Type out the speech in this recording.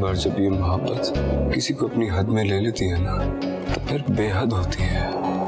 बार जब ये मोहब्बत किसी को अपनी हद में ले लेती है ना, तो फिर बेहद होती है।